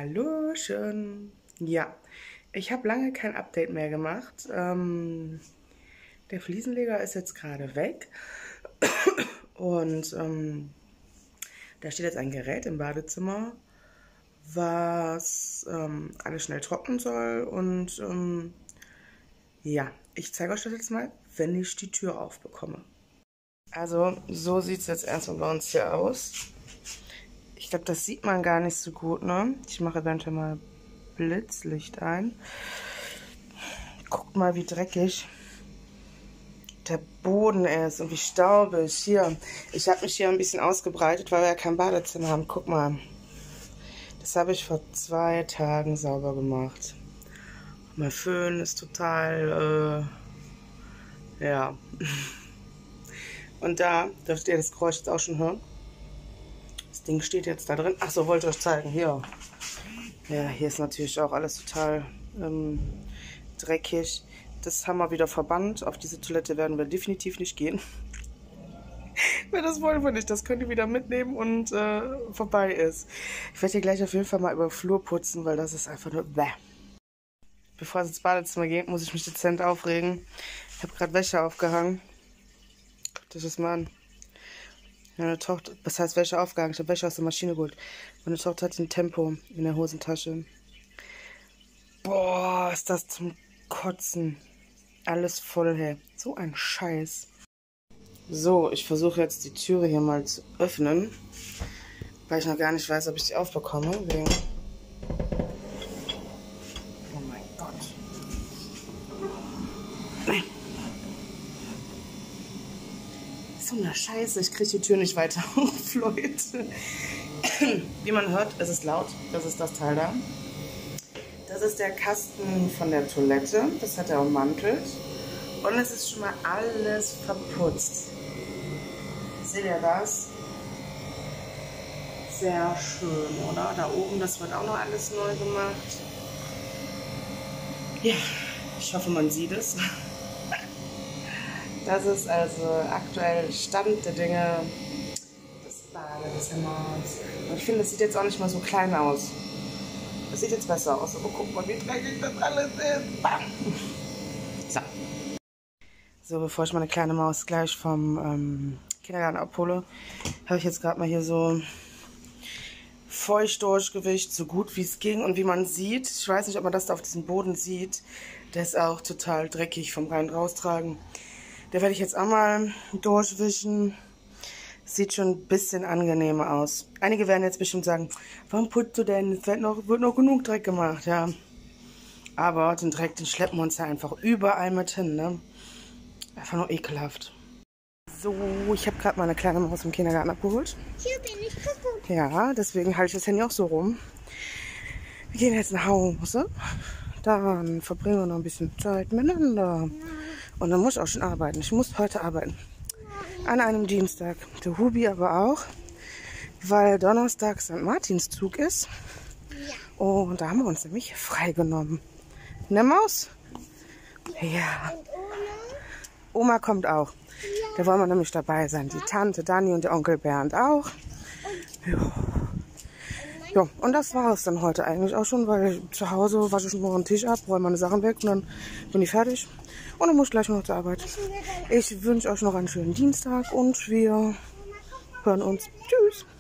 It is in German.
Hallöchen. Ja, ich habe lange kein Update mehr gemacht. Der Fliesenleger ist jetzt gerade weg. Und da steht jetzt ein Gerät im Badezimmer, was alles schnell trocknen soll. Und ja, ich zeige euch das jetzt mal, wenn ich die Tür aufbekomme. Also, so sieht es jetzt erstmal bei uns hier aus. Ich glaube, das sieht man gar nicht so gut, ne? Ich mache eventuell mal Blitzlicht ein. Guckt mal, wie dreckig der Boden ist und wie staubig. Hier, ich habe mich hier ein bisschen ausgebreitet, weil wir ja kein Badezimmer haben. Guck mal, das habe ich vor 2 Tagen sauber gemacht. Mein Föhn ist total, ja. Und da dürft ihr das Geräusch jetzt auch schon hören. Das Ding steht jetzt da drin. Ach so, wollte ich euch zeigen. Hier. Ja, hier ist natürlich auch alles total dreckig. Das haben wir wieder verbannt. Auf diese Toilette werden wir definitiv nicht gehen. Weil das wollen wir nicht. Das könnt ihr wieder mitnehmen und vorbei ist. Ich werde hier gleich auf jeden Fall mal über den Flur putzen, weil das ist einfach nur bäh. Bevor es ins Badezimmer geht, muss ich mich dezent aufregen. Ich habe gerade Wäsche aufgehangen. Guckt euch das mal an. Meine Tochter, was heißt Wäsche aufgehangen? Ich habe Wäsche aus der Maschine geholt. Meine Tochter hat ein Tempo in der Hosentasche. Boah, ist das zum Kotzen. Alles voll, hey. So ein Scheiß. So, ich versuche jetzt die Türe hier mal zu öffnen. Weil ich noch gar nicht weiß, ob ich sie aufbekomme. Wegen... Oh mein Gott. Nein. So eine Scheiße, ich kriege die Tür nicht weiter auf, Leute. Wie man hört, es ist laut. Das ist das Teil da. Das ist der Kasten von der Toilette. Das hat er ummantelt. Und es ist schon mal alles verputzt. Seht ihr das? Sehr schön, oder? Da oben, das wird auch noch alles neu gemacht. Ja, ich hoffe, man sieht es. Das ist also aktuell Stand der Dinge des Badezimmers. Und ich finde, das sieht jetzt auch nicht mal so klein aus. Das sieht jetzt besser aus. Aber guck mal, wie dreckig das alles ist. Bam. So. So, bevor ich meine kleine Maus gleich vom Kindergarten abhole, habe ich jetzt gerade mal hier so Feuchtdurchgewischt, so gut wie es ging. Und wie man sieht, ich weiß nicht, ob man das da auf diesem Boden sieht, der ist auch total dreckig vom rein raustragen. Der werde ich jetzt auch mal durchwischen. Sieht schon ein bisschen angenehmer aus. Einige werden jetzt bestimmt sagen, warum putzt du denn? Es wird noch genug Dreck gemacht, ja. Aber den Dreck, den schleppen wir uns ja einfach überall mit hin, ne? Einfach nur ekelhaft. So, ich habe gerade meine kleine Maus im Kindergarten abgeholt. Hier bin ich, guck. Ja, deswegen halte ich das Handy auch so rum. Wir gehen jetzt nach Hause. Dann verbringen wir noch ein bisschen Zeit miteinander. Und dann muss ich auch schon arbeiten. Ich muss heute arbeiten. An einem Dienstag. Der Hubi aber auch. Weil Donnerstag St. Martinszug ist. Ja. Und da haben wir uns nämlich freigenommen. Ne, Maus? Ja. Und Oma kommt auch. Da wollen wir nämlich dabei sein. Die Tante Dani und der Onkel Bernd auch. Ja. Ja, und das war es dann heute eigentlich auch schon, weil zu Hause wasche ich nur den Tisch ab, räume meine Sachen weg und dann bin ich fertig. Und dann muss ich gleich noch zur Arbeit. Ich wünsche euch noch einen schönen Dienstag und wir hören uns. Tschüss.